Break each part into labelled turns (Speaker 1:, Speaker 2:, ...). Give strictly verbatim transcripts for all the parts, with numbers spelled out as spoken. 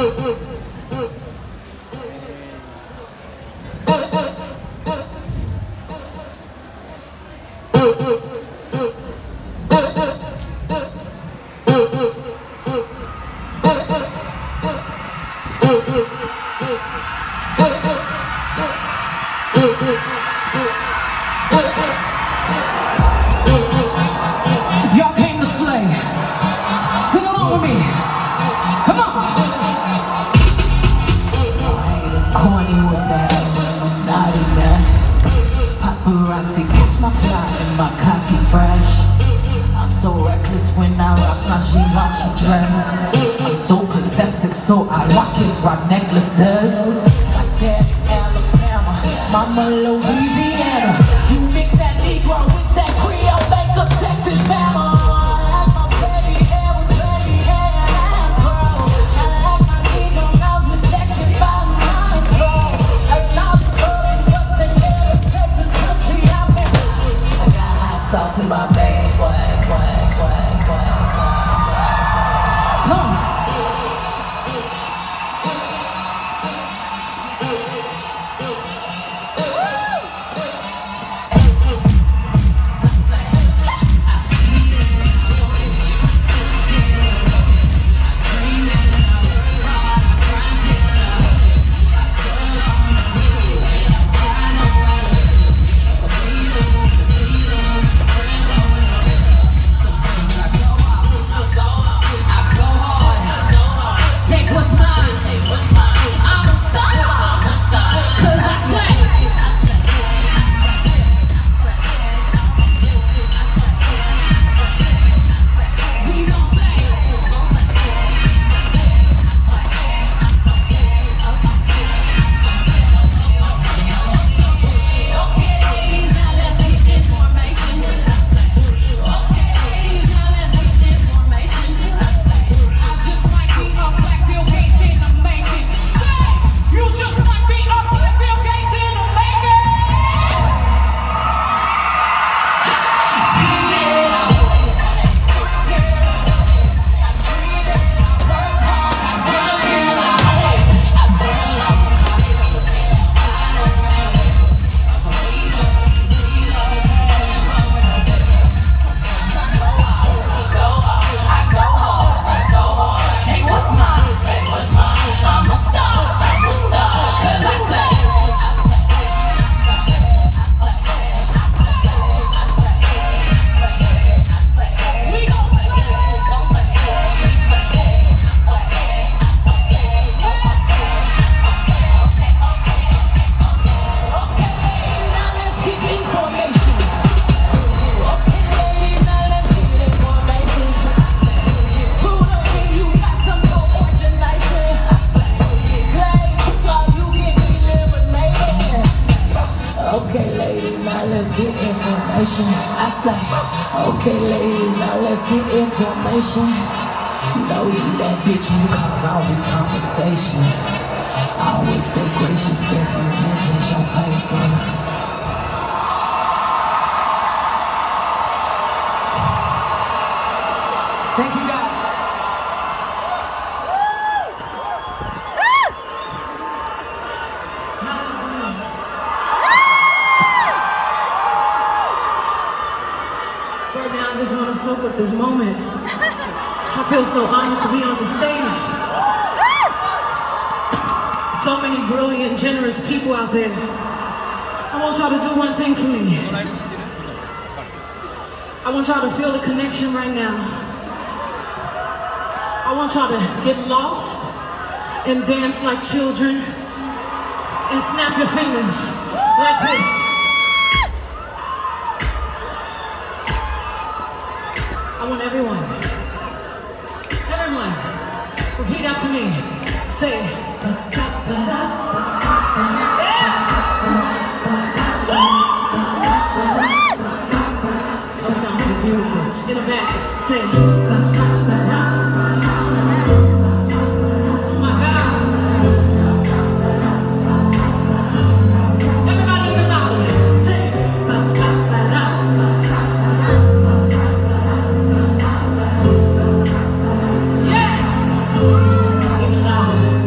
Speaker 1: Y'all came to slay. Sing along with me. Come on. Hey, it's corny with that Illuminati mess. Paparazzi catch my fly in my cocky fresh. I'm so reckless when I rock my Givenchy dress. I'm so possessive, so I rock his rock necklaces. Like that Alabama, Mama Louisiana. You mix that Negro with that Creole, make a Texas Bama. I like my baby hair with baby hair and afro. I like my Negro nose protected by my straw. And all the girls got the hair to take the country out there. I got hot sauce in my bag, swag, swag, swag, swag, swag. Come on. I say, okay ladies, now let's get information. You know you that bitch who cause all this conversation. Always stay gracious, best you mention your paper. Thank you guys. Right now I just want to soak up this moment. I feel so honored to be on the stage. So many brilliant, generous people out there. I want y'all to do one thing for me. I want y'all to feel the connection right now. I want y'all to get lost and dance like children and snap your fingers like this. I want everyone, everyone, repeat after me. Say, yeah. That sounds so beautiful. In the back, say, oh my God. Everybody in the mouth, say, yes. In the loud.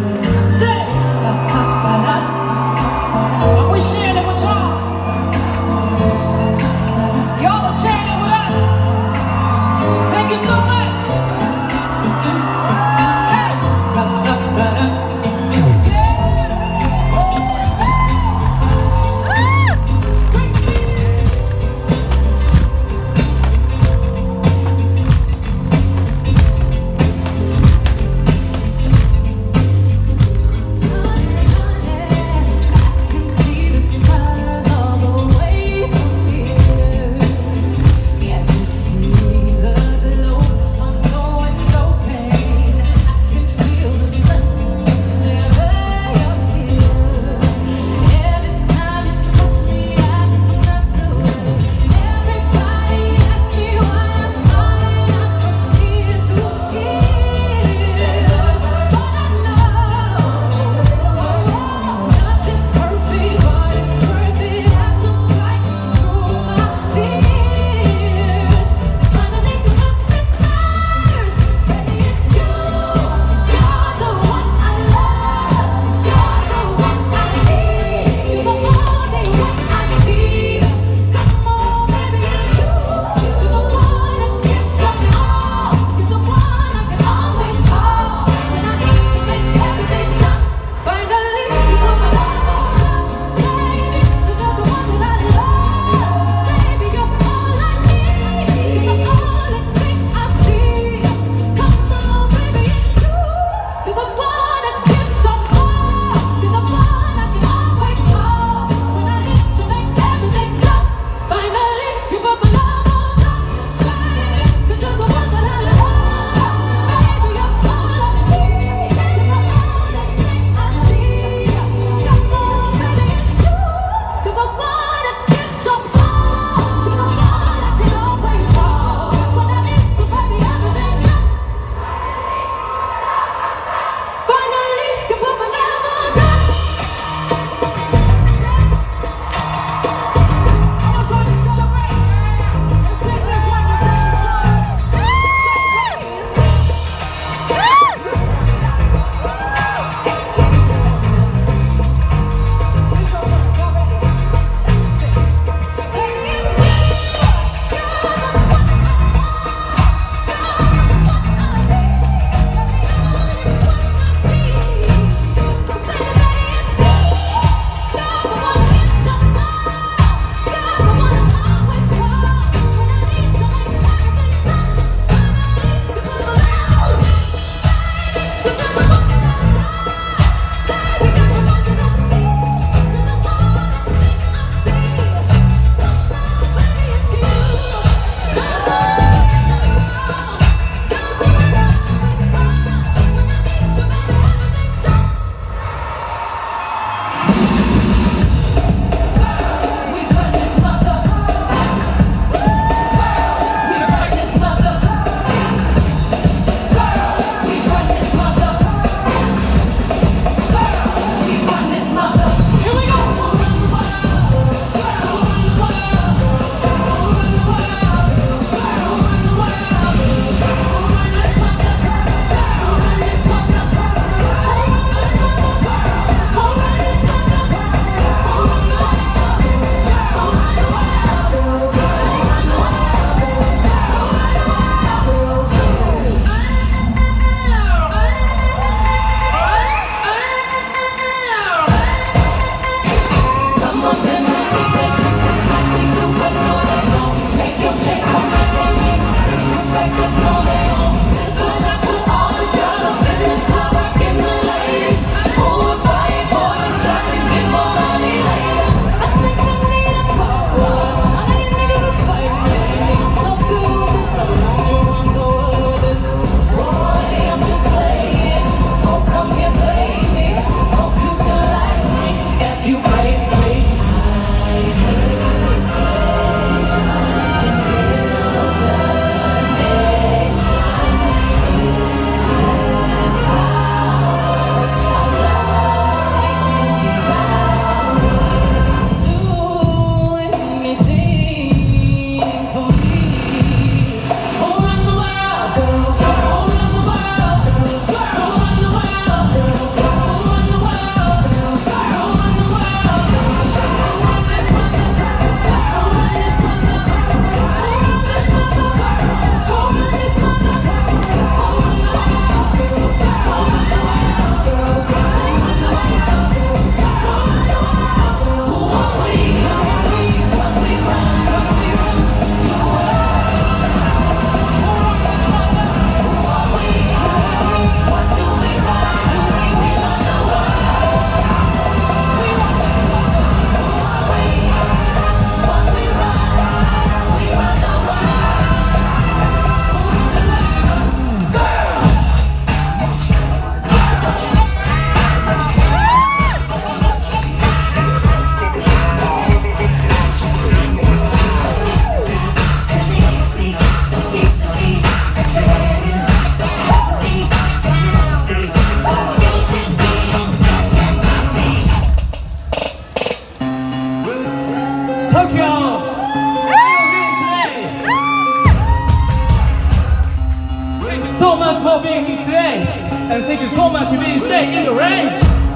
Speaker 2: for being here today. And thank you so much for being safe in the rain.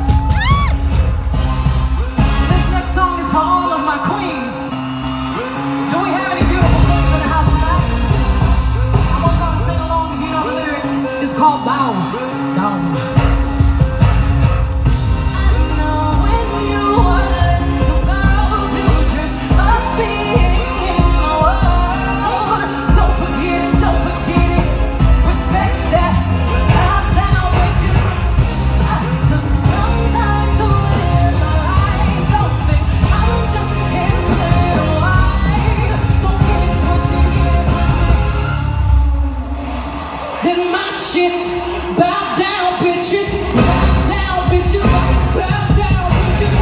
Speaker 1: This next song is for all of my queens. Do we have any beautiful queens in the house tonight? I want y'all to sing along if you know the lyrics. It's called Bow Down. Shit, bow down, bitches, bow down, bitches, bow down, bitches,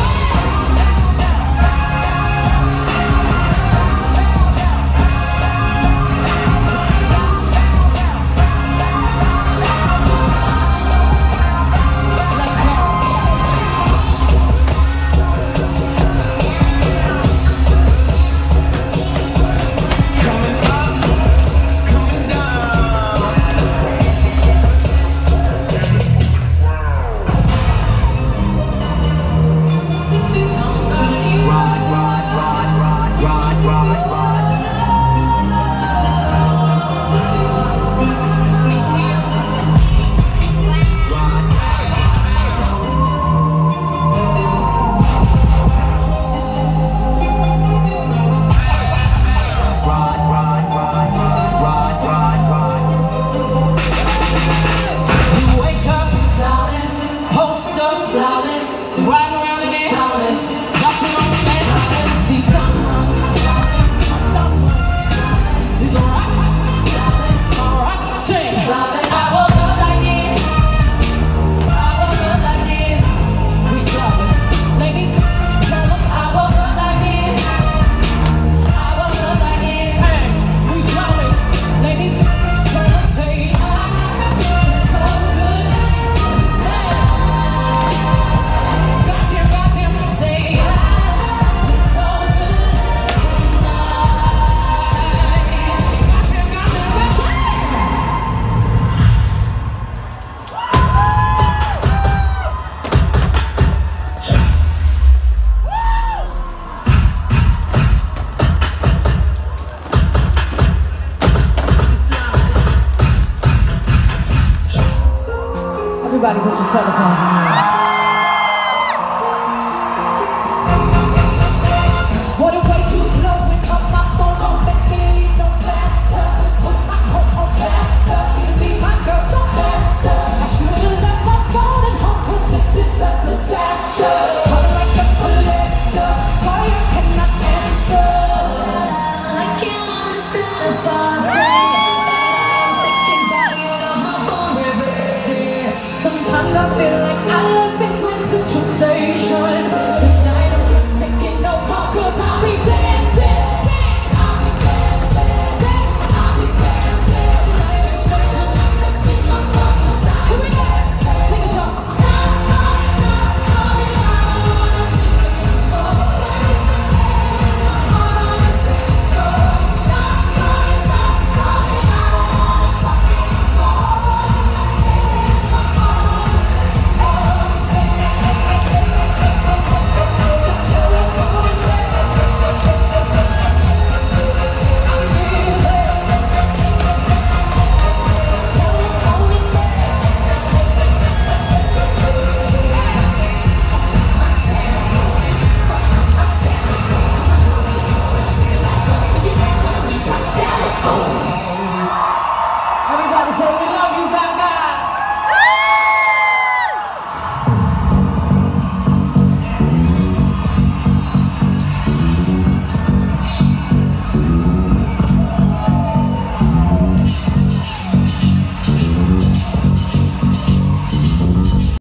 Speaker 1: everybody put your telephones in here. What a way to blow it up my phone, don't make me leave no faster. Put my home on faster, you be my girl, no faster. I should've left my phone at home, cause this is a disaster. Come like a collector, fire cannot answer. I can't understand the bother. Sometimes I feel like I live in Windsor, truth.